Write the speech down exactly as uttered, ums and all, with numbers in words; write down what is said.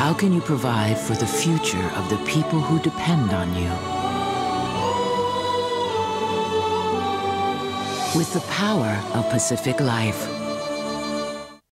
How can you provide for the future of the people who depend on you? With the power of Pacific Life,